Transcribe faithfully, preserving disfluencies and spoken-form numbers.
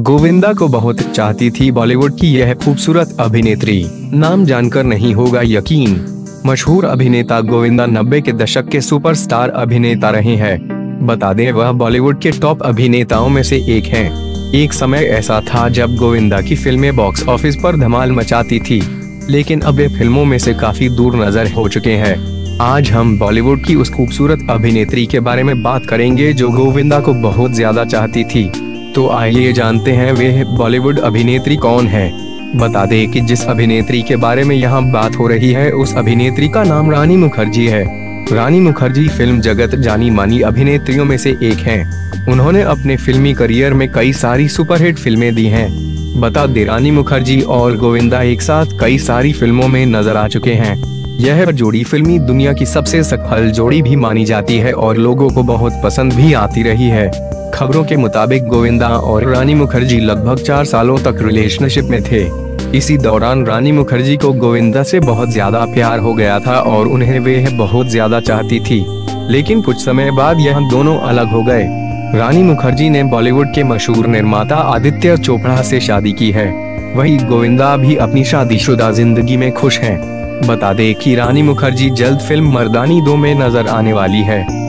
गोविंदा को बहुत चाहती थी बॉलीवुड की यह खूबसूरत अभिनेत्री, नाम जानकर नहीं होगा यकीन। मशहूर अभिनेता गोविंदा नब्बे के दशक के सुपरस्टार अभिनेता रहे हैं। बता दें वह बॉलीवुड के टॉप अभिनेताओं में से एक हैं। एक समय ऐसा था जब गोविंदा की फिल्में बॉक्स ऑफिस पर धमाल मचाती थी, लेकिन अब वे फिल्मों में से काफी दूर नजर हो चुके हैं। आज हम बॉलीवुड की उस खूबसूरत अभिनेत्री के बारे में बात करेंगे जो गोविंदा को बहुत ज्यादा चाहती थी। तो आइए जानते हैं वे बॉलीवुड अभिनेत्री कौन है। बता दें कि जिस अभिनेत्री के बारे में यहाँ बात हो रही है उस अभिनेत्री का नाम रानी मुखर्जी है। रानी मुखर्जी फिल्म जगत जानी मानी अभिनेत्रियों में से एक हैं। उन्होंने अपने फिल्मी करियर में कई सारी सुपरहिट फिल्में दी हैं। बता दें रानी मुखर्जी और गोविंदा एक साथ कई सारी फिल्मों में नजर आ चुके हैं। यह जोड़ी फिल्मी दुनिया की सबसे सफल जोड़ी भी मानी जाती है और लोगों को बहुत पसंद भी आती रही है। खबरों के मुताबिक गोविंदा और रानी मुखर्जी लगभग चार सालों तक रिलेशनशिप में थे। इसी दौरान रानी मुखर्जी को गोविंदा से बहुत ज्यादा प्यार हो गया था और उन्हें वे बहुत ज्यादा चाहती थी, लेकिन कुछ समय बाद यह दोनों अलग हो गए। रानी मुखर्जी ने बॉलीवुड के मशहूर निर्माता आदित्य चोपड़ा से शादी की है। वहीं गोविंदा भी अपनी शादीशुदा जिंदगी में खुश हैं। बता दें कि रानी मुखर्जी जल्द फिल्म मर्दानी दो में नजर आने वाली है।